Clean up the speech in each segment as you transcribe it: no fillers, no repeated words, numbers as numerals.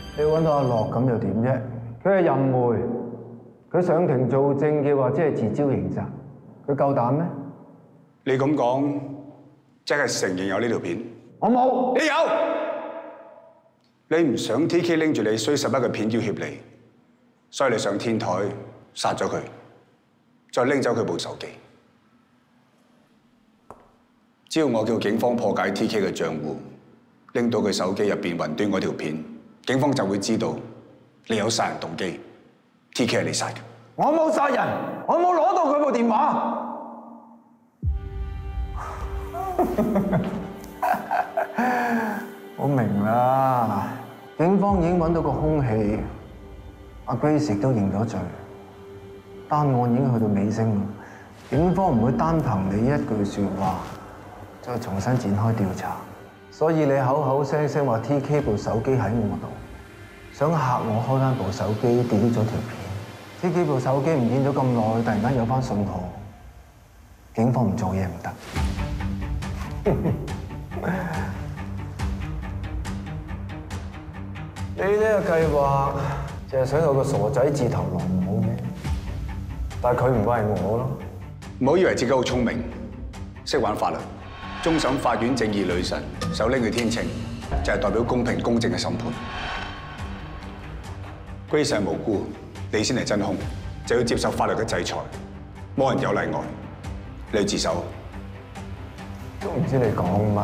你揾到阿樂咁又點啫？佢係淫媒，佢上庭做證嘅話，即係自招刑責，佢夠膽咩？ 你咁講，即係承認有呢條片？ 我冇， 你有。你唔想 TK 拎住你衰11嘅片要挾你，所以你上天台殺咗佢，再拎走佢部手機。只要我叫警方破解 TK 嘅賬戶，拎到佢手機入邊雲端嗰條片，警方就會知道你有殺人動機。TK 係你殺嘅。 我冇殺人，我冇攞到佢部電話。我明啦，警方已經揾到個兇器，阿 Grace 亦都認咗罪，單案已經去到尾聲啦。警方唔會單憑你一句説話再重新展開調查，所以你口口聲聲話 TK 部手機喺我度，想嚇我開翻部手機 delete 咗條片。TK 部手機唔見咗咁耐，突然間有翻信號，警方唔做嘢唔得。你呢個計劃就係想有個傻仔自投羅網嘅，但係佢唔係我咯。 唔好以為自己好聰明，識玩法律。終審法院正義女神手拎嘅天秤，就係代表公平公正嘅審判。Grace係無辜，你先係真兇，就要接受法律嘅制裁，冇人有例外。你要自首。 都唔知你講乜。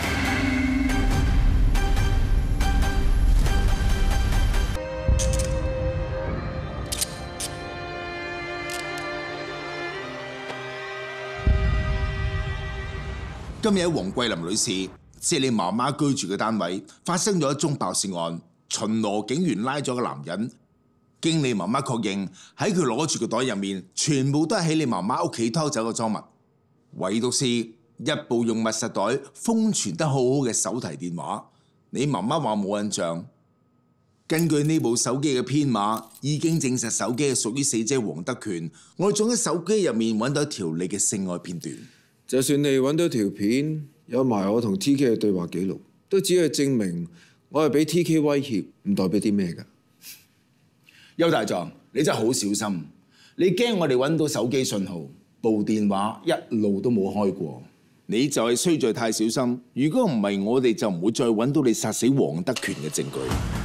今日喺黃桂林女士即係你媽媽居住嘅單位發生咗一宗爆竊案，巡邏警員拉咗個男人，經你媽媽確認喺佢攞住個袋入面，全部都係喺你媽媽屋企偷走嘅贓物，唯獨是一部用密實袋封存得好好嘅手提電話。你媽媽話冇印象，根據呢部手機嘅編碼，已經證實手機係屬於死者黃德權。我哋仲喺手機入面揾到一條你嘅性愛片段。 就算你揾到條片，有埋我同 TK 嘅對話記錄，都只係證明我係俾 TK 威脅，唔代表啲咩㗎。 邱大狀，你真係好小心，你驚我哋揾到手機信號，部電話一路都冇開過，你就係衰在太小心。如果唔係，我哋就唔會再揾到你殺死黃德權嘅證據。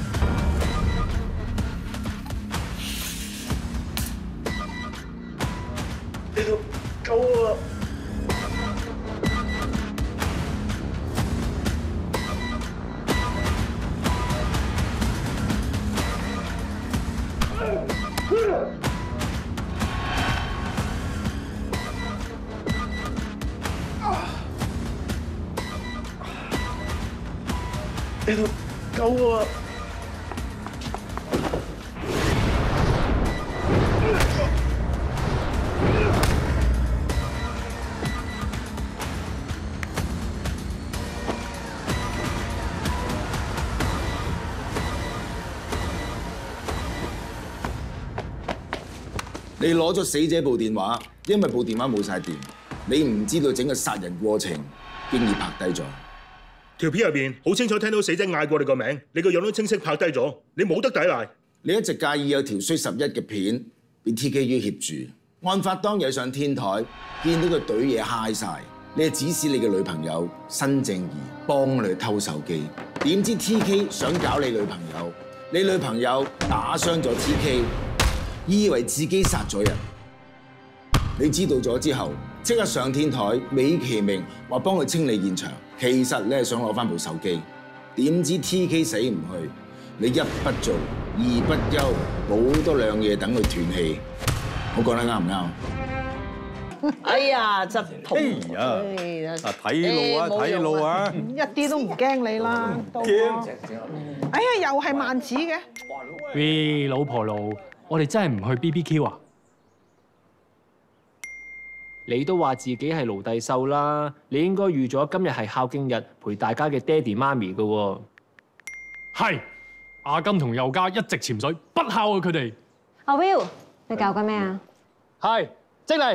呢度救我！呢度救我！ 你攞咗死者部電話，因為部電話冇晒電，你唔知道整個殺人過程，經已拍低咗。 條片入邊好清楚聽到死者嗌過你個名，你個樣都清晰拍低咗，你冇得抵賴。 你一直介意有條衰11嘅片俾 TK 要挾住，案發當日上天台見到佢懟嘢嗨晒，你係指使你嘅女朋友申正義幫你偷手機，點知 TK 想搞你女朋友，你女朋友打傷咗 TK， 以為自己殺咗人。你知道咗之後，即刻上天台美其名話幫佢清理現場，其實你係想攞翻部手機，點知 TK 死唔去，你一不做二不休，補多兩嘢等佢斷氣。我講得啱唔啱？ 哎呀，執痛！ 睇路啊，睇路啊！ 一啲都唔驚你啦，驚！哎呀，又係萬子嘅。 喂，老婆路，我哋真係唔去 BBQ 啊？你都話自己係奴隸獸啦，你應該預咗今日係孝敬日，陪大家嘅爹哋媽咪噶喎。係，阿金同佑嘉一直潛水，不孝佢哋。 阿 Will， 你搞緊咩啊？ 係，即嚟。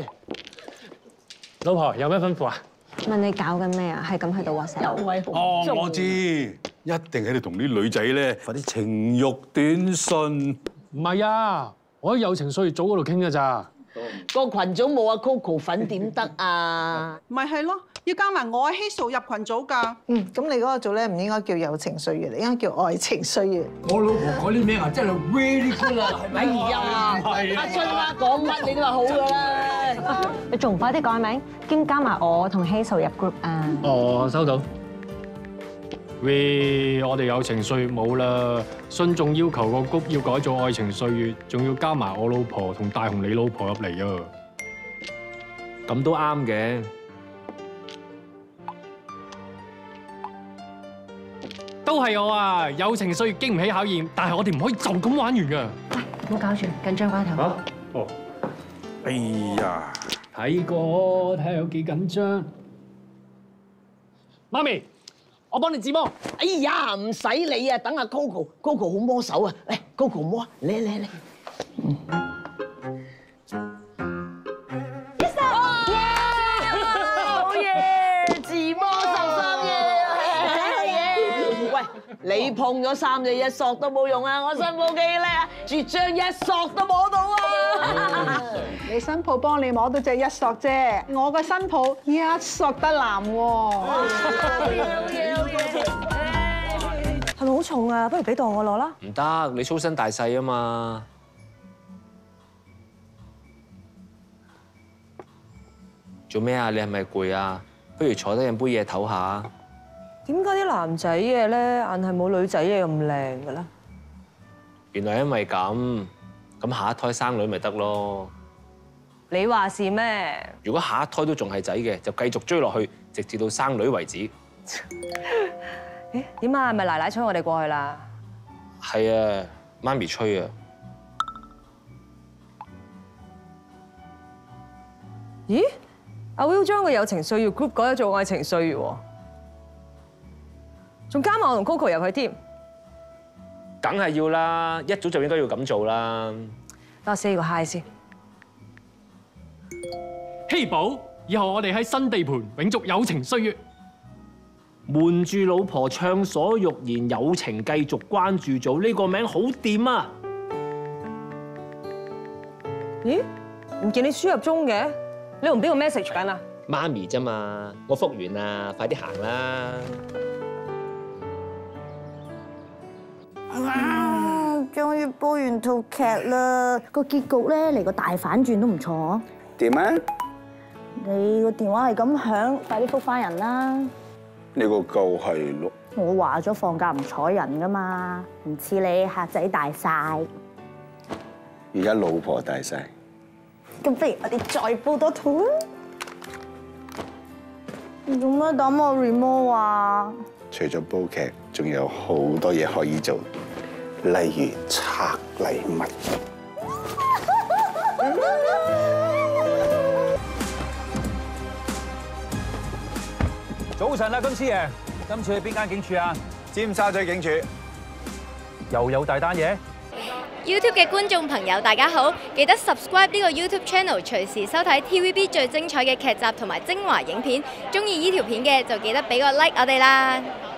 老婆有咩吩咐啊？ 問你搞緊咩啊？係咁喺度 WhatsApp。 有位好哦，我知， 一定喺度同啲女仔咧發啲情慾短信。 唔係啊，我喺友情歲月組嗰度傾㗎咋。 個群組冇阿 Coco 粉點得啊？ 咪係咯，要加埋我喺 Hazel 入群組㗎。咁你嗰個組咧唔應該叫友情歲月，應該叫愛情歲月。 我老婆改啲名啊，真係 really good 啊，係咪？ 哎呀，阿春啊，講乜你都話好㗎啦。 你仲唔快啲改名，兼加埋我同 Hazel 入 group 啊？ 哦，收到。喂，我哋友情歲月冇啦，信眾要求個 group 要改做愛情歲月，仲要加埋我老婆同大雄你老婆入嚟啊！咁都啱嘅。都係我啊！友情歲月經唔起考驗，但係我哋唔可以就咁玩完㗎。 唔好搞住，緊張關頭。 嚇？哦。哎呀！ 睇過，睇下有幾緊張。媽咪。我幫你自摸。 哎呀，唔使你啊，等阿 Coco 好摸手啊！嚟 ，Coco 摸，嚟。好嘢！自摸13嘢，喂，你碰咗3隻一索都冇用啊！我新抱幾叻啊，絕將一索都摸到啊！ 你新抱幫你摸到隻一索啫，我個新抱一索得男喎。 係咪好重啊？不如俾檔我攞啦。 唔得，你粗身大細啊嘛。做咩啊？你係咪攰啊？不如坐低飲杯嘢唞下。 點解啲男仔嘅咧硬係冇女仔嘅咁靚嘅咧？ 原來因為咁下一胎生女咪得咯。 你話是咩？ 如果下一胎都仲係仔嘅，就繼續追落去，直至到生女為止。 點啊？係咪奶奶催我哋過去啦？ 係啊，媽咪催啊。 咦？阿 Will 將個友情歲月 group 改咗做愛情歲月喎，仲加埋我同 Coco 入去添。 梗係要啦，一早就應該要咁做啦。 等我 say 個 hi 先。 希寶，以後我哋喺新地盤永續友情歲月。瞞住老婆暢所欲言，友情繼續關注組呢個名好掂啊！ 咦？唔見你輸入中嘅，你同邊個 message 緊啊？ 媽咪啫嘛，我復完啦，快啲行啦！ 終於煲完套劇啦，個結局咧嚟個大反轉都唔錯。 點啊？ 你個電話係咁響，快啲覆返人啦！ 你個夠係咯。 我話咗放假唔睬人噶嘛，唔似你客仔大晒。 而家老婆大晒。 咁不如我哋再煲多套啦。做乜等我 remote 啊？ 除咗煲劇，仲有好多嘢可以做，例如拆禮物。 早晨啦，金師爺，今次去邊間警署啊？ 尖沙咀警署。 又有大單嘢 ？YouTube 嘅觀眾朋友大家好，記得 subscribe 呢個 YouTube channel， 隨時收睇 TVB 最精彩嘅劇集同埋精華影片。中意呢條片嘅就記得俾個 like 我哋啦。